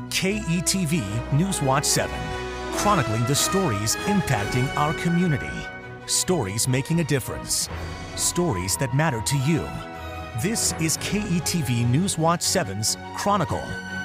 KETV Newswatch 7, chronicling the stories impacting our community. Stories making a difference. Stories that matter to you. This is KETV Newswatch 7's Chronicle.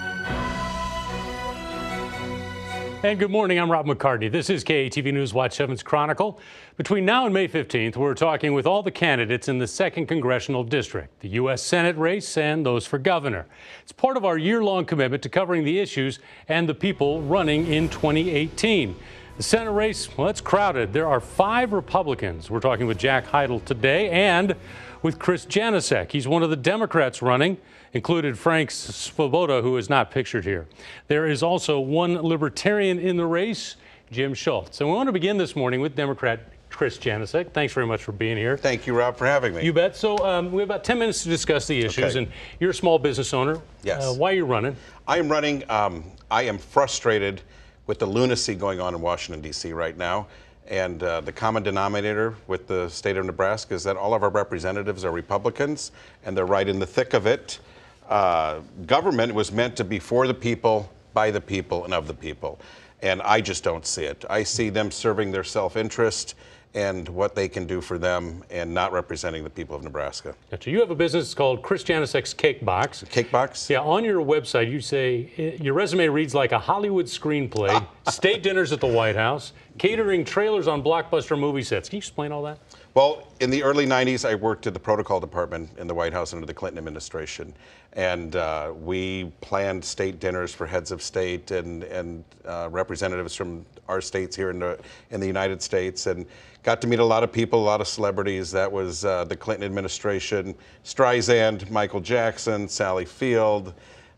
And good morning, I'm Rob McCartney. This is KETV Newswatch 7's Chronicle. Between now and May 15th, we're talking with all the candidates in the 2nd Congressional District, the U.S. Senate race and those for governor. It's part of our year-long commitment to covering the issues and the people running in 2018. The Senate race, well, it's crowded. There are 5 Republicans. We're talking with Jack Heidel today and with Chris Janecek. He's one of the Democrats running, included Frank Svoboda, who is not pictured here. There is also one Libertarian in the race, Jim Schultz. And we want to begin this morning with Democrat Chris Janecek. Thanks very much for being here. Thank you, Rob, for having me. You bet. So we have about 10 minutes to discuss the issues. Okay. And you're a small business owner. Yes. Why are you running? I am running. I am frustrated with the lunacy going on in Washington, D.C. right now. And the common denominator with the state of Nebraska is that all of our representatives are Republicans, and they're right in the thick of it. Government was meant to be for the people, by the people, and of the people. And I just don't see it. I see them serving their self-interest and what they can do for them and not representing the people of Nebraska. Gotcha. You have a business called Chris Janecek's Cake Box. Cake Box? Yeah, on your website you say your resume reads like a Hollywood screenplay, state dinners at the White House, catering trailers on blockbuster movie sets. Can you explain all that? Well, in the early 90s, I worked at the protocol department in the White House under the Clinton administration. And we planned state dinners for heads of state and representatives from our states here in the United States, and got to meet a lot of people, a lot of celebrities. That was the Clinton administration, Streisand, Michael Jackson, Sally Field.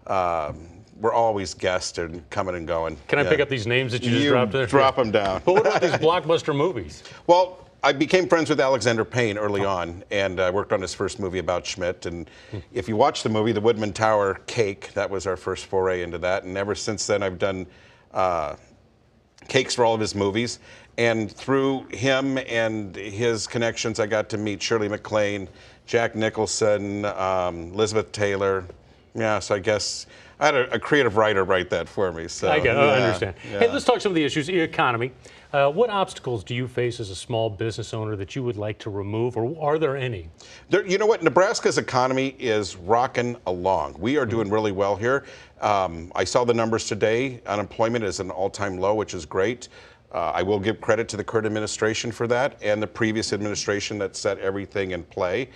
We're always guests and coming and going. Can I pick up these names that you just dropped there? Drop them down. But what about these blockbuster movies? Well, I became friends with Alexander Payne early on, and I worked on his first movie about Schmidt. And if you watch the movie, the Woodman Tower Cake, that was our first foray into that. And ever since then, I've done cakes for all of his movies. And through him and his connections, I got to meet Shirley MacLaine, Jack Nicholson, Elizabeth Taylor. Yeah, so I guess I had a creative writer write that for me. So I understand. Yeah. Hey, let's talk some of the issues. The economy. What obstacles do you face as a small business owner that you would like to remove, or are there any? You know what? Nebraska's economy is rocking along. We are doing really well here. I saw the numbers today. Unemployment is an all-time low, which is great. I will give credit to the current administration for that and the previous administration that set everything in play.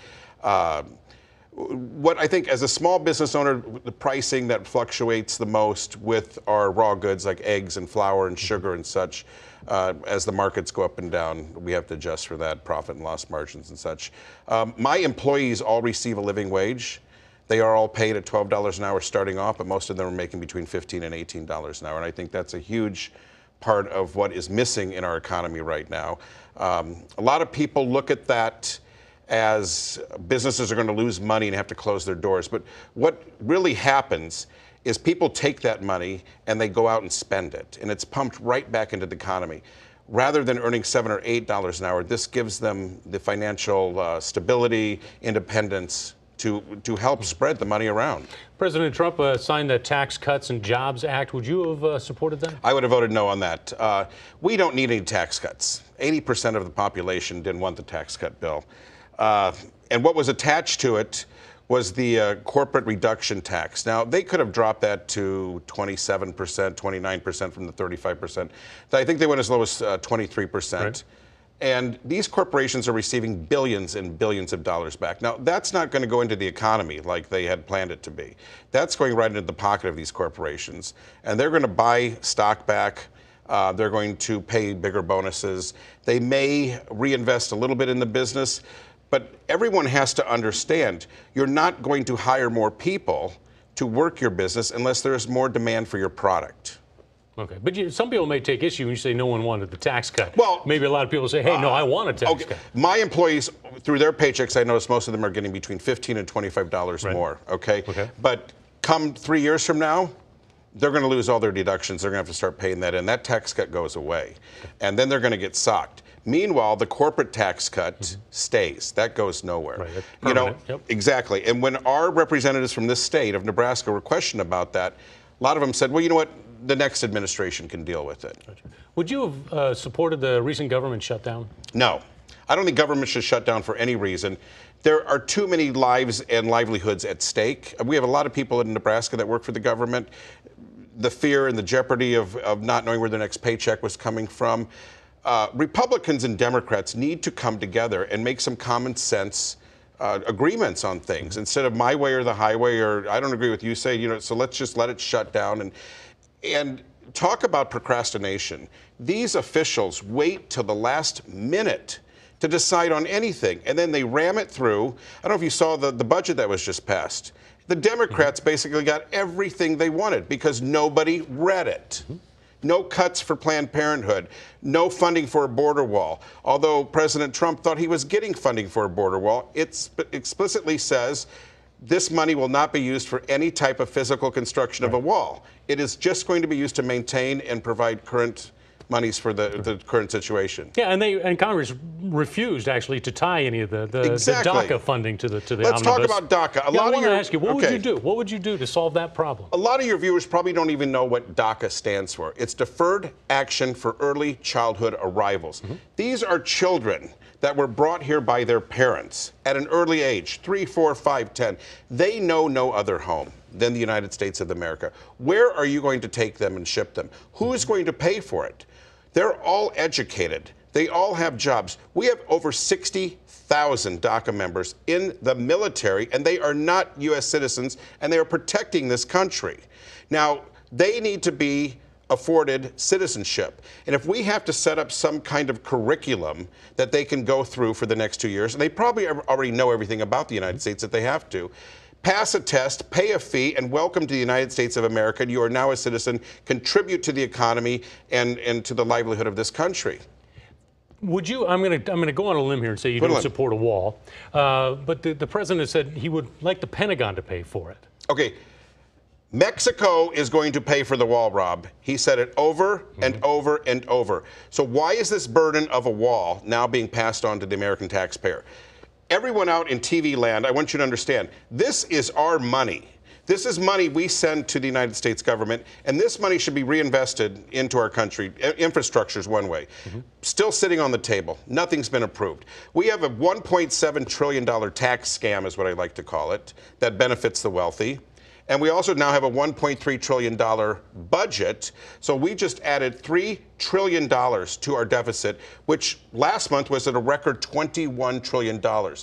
What I think as a small business owner, the pricing that fluctuates the most with our raw goods like eggs and flour and sugar and such, as the markets go up and down, we have to adjust for that, profit and loss margins and such. My employees all receive a living wage. They are all paid at $12 an hour starting off, but most of them are making between $15 and $18 an hour. And I think that's a huge part of what is missing in our economy right now. A lot of people look at that as businesses are going to lose money and have to close their doors. But what really happens is people take that money and they go out and spend it, and it's pumped right back into the economy. Rather than earning $7 or $8 an hour, this gives them the financial stability, independence to help spread the money around. President Trump signed the Tax Cuts and Jobs Act. Would you have supported that? I would have voted no on that. We don't need any tax cuts. 80% of the population didn't want the tax cut bill. And what was attached to it was the corporate reduction tax. Now, they could have dropped that to 27%, 29% from the 35%. I think they went as low as 23%. Right. And these corporations are receiving billions and billions of dollars back. Now, that's not going to go into the economy like they had planned it to be. That's going right into the pocket of these corporations. And they're going to buy stock back. They're going to pay bigger bonuses. They may reinvest a little bit in the business. But everyone has to understand, you're not going to hire more people to work your business unless there's more demand for your product. Okay, but some people may take issue when you say no one wanted the tax cut. Well, maybe a lot of people say, hey, no, I want a tax cut. My employees, through their paychecks, I notice most of them are getting between $15 and $25 more, okay? But come 3 years from now, they're going to lose all their deductions. They're going to have to start paying that in. That tax cut goes away. And then they're going to get socked. Meanwhile, the corporate tax cut stays. That goes nowhere. Right, you know, exactly. And when our representatives from this state of Nebraska were questioned about that, A lot of them said, well, you know what, the next administration can deal with it. Would you have supported the recent government shutdown? No. I don't think government should shut down for any reason. There are too many lives and livelihoods at stake. We have a lot of people in Nebraska that work for the government. The fear and the jeopardy of not knowing where their next paycheck was coming from. Republicans and Democrats need to come together and make some common sense agreements on things instead of my way or the highway, or I don't agree with you, say, you know, so let's just let it shut down and talk about procrastination. These officials wait till the last minute to decide on anything, and then they ram it through. I don't know if you saw the budget that was just passed. The Democrats basically got everything they wanted because nobody read it. No cuts for Planned Parenthood, no funding for a border wall. Although President Trump thought he was getting funding for a border wall, it explicitly says this money will not be used for any type of physical construction of a wall. It is just going to be used to maintain and provide current monies for the current situation. Yeah, and Congress refused actually to tie any of the DACA funding to the Let's omnibus. talk about DACA. I want to ask you, what would you do? What would you do to solve that problem? A lot of your viewers probably don't even know what DACA stands for. It's Deferred Action for Early Childhood Arrivals. These are children that were brought here by their parents at an early age, 3, 4, 5, 10. They know no other home than the United States of America. Where are you going to take them and ship them? Who is going to pay for it? They're all educated. They all have jobs. We have over 60,000 DACA members in the military, and they are not U.S. citizens, and they are protecting this country. Now, they need to be afforded citizenship. And if we have to set up some kind of curriculum that they can go through for the next 2 years, and they probably already know everything about the United States that they have to, pass a test, pay a fee, and welcome to the United States of America. You are now a citizen, contribute to the economy and to the livelihood of this country. Would you, I'm going to go on a limb here and say you don't support a wall, but the president said he would like the Pentagon to pay for it. Okay. Mexico is going to pay for the wall, Rob. He said it over and over and over. So why is this burden of a wall now being passed on to the American taxpayer? Everyone out in TV land, I want you to understand, this is our money. This is money we send to the United States government, and this money should be reinvested into our country. Infrastructure is one way. Still sitting on the table. Nothing's been approved. We have a $1.7 trillion tax scam, is what I like to call it, that benefits the wealthy. And we also now have a $1.3 trillion budget. So we just added $3 trillion to our deficit, which last month was at a record $21 trillion.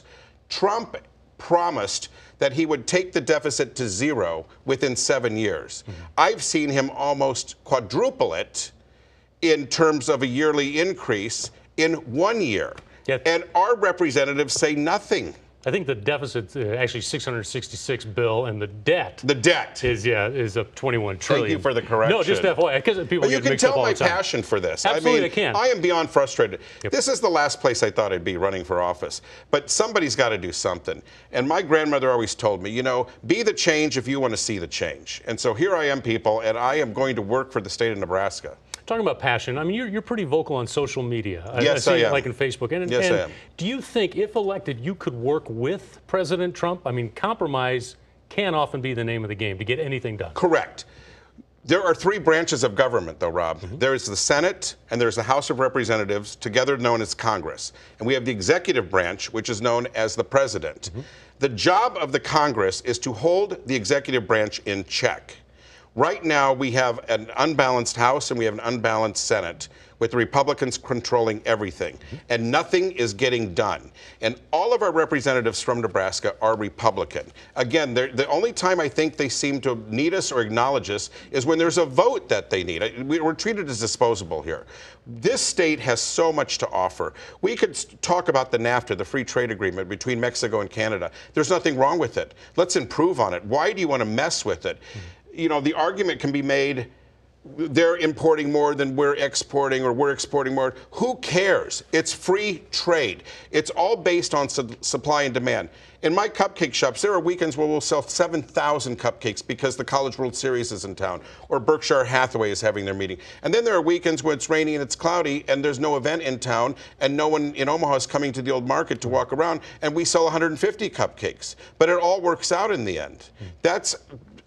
Trump promised that he would take the deficit to zero within 7 years. I've seen him almost quadruple it in terms of a yearly increase in 1 year. Yep. And our representatives say nothing. I think the deficit's actually 666 bill, and the debt. The debt is up 21 trillion. Thank you for the correction. No, just FYI, because people you get can mixed up tell all my the time. passion for this. Absolutely, I I can. I am beyond frustrated. Yep. This is the last place I thought I'd be running for office, but somebody's got to do something. And my grandmother always told me, you know, be the change if you want to see the change. And so here I am, people, and I am going to work for the state of Nebraska. Talking about passion, I mean, you're pretty vocal on social media. Yes, I I see am. Like in Facebook. And Yes, I am. Do you think, if elected, you could work with President Trump? I mean, compromise can often be the name of the game to get anything done. Correct. There are three branches of government, though, Rob. There's the Senate and there's the House of Representatives, together known as Congress. And we have the executive branch, which is known as the president. The job of the Congress is to hold the executive branch in check. Right now, we have an unbalanced House and we have an unbalanced Senate, with the Republicans controlling everything. And nothing is getting done. And all of our representatives from Nebraska are Republican. Again, the only time I think they seem to need us or acknowledge us is when there's a vote that they need. We're treated as disposable here. This state has so much to offer. We could talk about the NAFTA, the free trade agreement between Mexico and Canada. There's nothing wrong with it. Let's improve on it. Why do you want to mess with it? You know, the argument can be made, they're importing more than we're exporting, or we're exporting more. Who cares? It's free trade. It's all based on supply and demand. In my cupcake shops, there are weekends where we'll sell 7,000 cupcakes because the College World Series is in town, or Berkshire Hathaway is having their meeting. And then there are weekends when it's rainy and it's cloudy and there's no event in town and no one in Omaha is coming to the old market to walk around, and we sell 150 cupcakes. But it all works out in the end.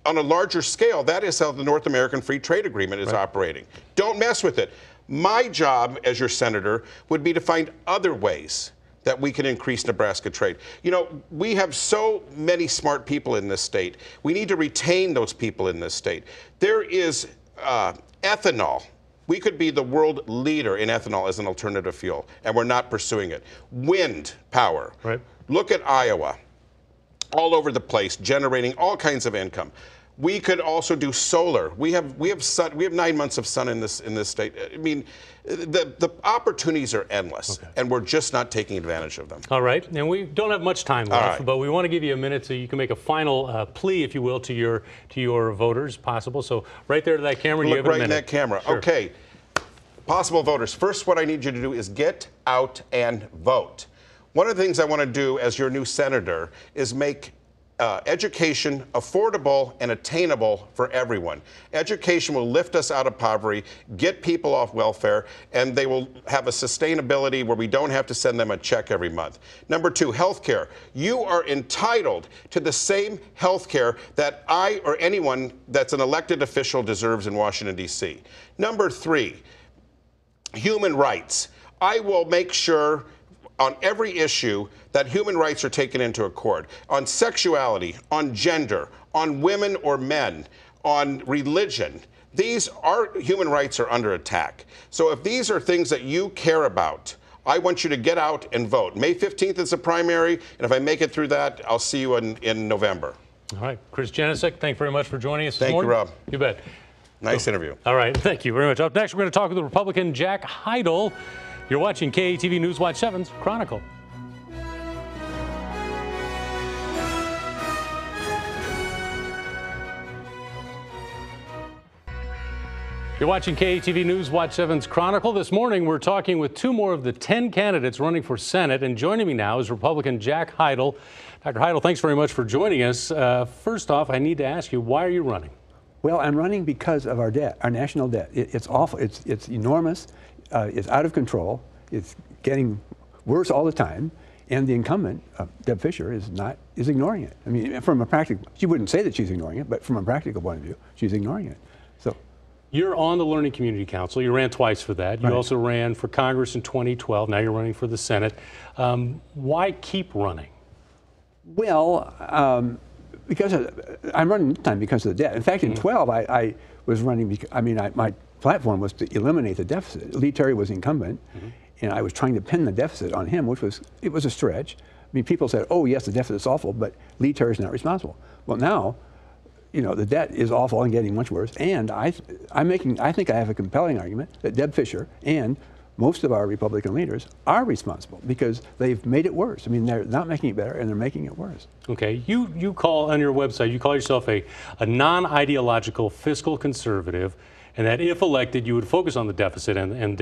on a larger scale, that is how the North American Free Trade Agreement is operating. Don't mess with it. My job as your senator would be to find other ways that we can increase Nebraska trade. You know, we have so many smart people in this state. We need to retain those people in this state. There is ethanol. We could be the world leader in ethanol as an alternative fuel, and we're not pursuing it. Wind power. Right. Look at Iowa. All over the place, generating all kinds of income. We could also do solar. We have sun. We have 9 months of sun in this state. I mean, the opportunities are endless, and we're just not taking advantage of them. All right, and we don't have much time left, but we want to give you a minute so you can make a final plea, if you will, to your voters, possible. So right there to that camera, and you have a minute. Right in that camera. Sure. Okay. Possible voters. First, what I need you to do is get out and vote. One of the things I want to do as your new senator is make education affordable and attainable for everyone. Education will lift us out of poverty, get people off welfare, and they will have a sustainability where we don't have to send them a check every month. Number 2, health care. You are entitled to the same health care that I or anyone that's an elected official deserves in Washington, D.C. Number 3, human rights. I will make sure on every issue that human rights are taken into accord. On sexuality, on gender, on women or men, on religion. Human rights are under attack. So if these are things that you care about, I want you to get out and vote. May 15th is the primary, and if I make it through that, I'll see you in November. All right, Chris Janicek, thank you very much for joining us this morning. Thank you, Rob. You bet. Nice interview. All right, thank you very much. Up next, we're going to talk with the Republican Jack Heidel. You're watching KATV News Watch 7's Chronicle. You're watching KATV News Watch 7's Chronicle. This morning, we're talking with 2 more of the 10 candidates running for Senate. And joining me now is Republican Jack Heidel. Dr. Heidel, thanks very much for joining us. First off, I need to ask you, why are you running? Well, I'm running because of our debt, our national debt. It's awful. It's enormous. It's out of control. It's getting worse all the time. And the incumbent, Deb Fischer, is ignoring it. I mean, from a practical, she wouldn't say that she's ignoring it, but from a practical point of view, she's ignoring it. So, you're on the Learning Community Council. You ran twice for that. You right. also ran for Congress in 2012. Now you're running for the Senate. Why keep running? Well, because I'm running this time because of the debt. In fact, in 12, I was running because, my platform was to eliminate the deficit. Lee Terry was incumbent, and I was trying to pin the deficit on him, which was a stretch. I mean, people said, "Oh, yes, the deficit's awful, but Lee Terry's not responsible." Well, now, you know, the debt is awful and getting much worse. And I think I have a compelling argument that Deb Fischer and most of our Republican leaders are responsible because they've made it worse. I mean, they're not making it better, and they're making it worse. Okay, you call on your website, you call yourself a non-ideological fiscal conservative, and that if elected, you would focus on the deficit and